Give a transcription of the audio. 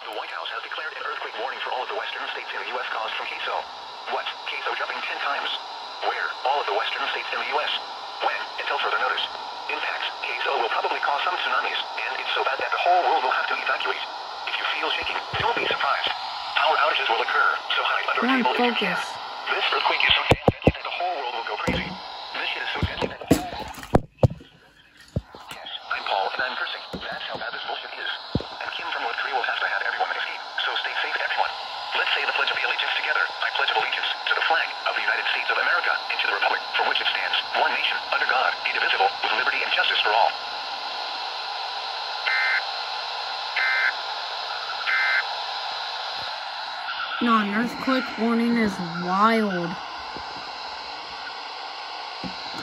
The White House has declared an earthquake warning for all of the western states in the U.S. caused from Queso. What? Queso jumping 10 times. Where? All of the western states in the U.S. When? Until further notice. Impacts. Queso will probably cause some tsunamis, and it's so bad that the whole world will have to evacuate. If you feel shaking, don't be surprised. Power outages will occur, so hide under a table if you can. This earthquake is so damn deadly that the whole world will go crazy. This shit is so deadly that the whole world... Yes, I'm Paul, and I'm cursing. That's how bad this bullshit is. And Kim from North Korea will have to have everyone escape, so stay safe, everyone. Let's say the Pledge of Allegiance together. I pledge allegiance to the flag of the United States of America and to the republic for which it stands, one nation, under God, indivisible, with liberty and justice for all. No, an earthquake warning is wild.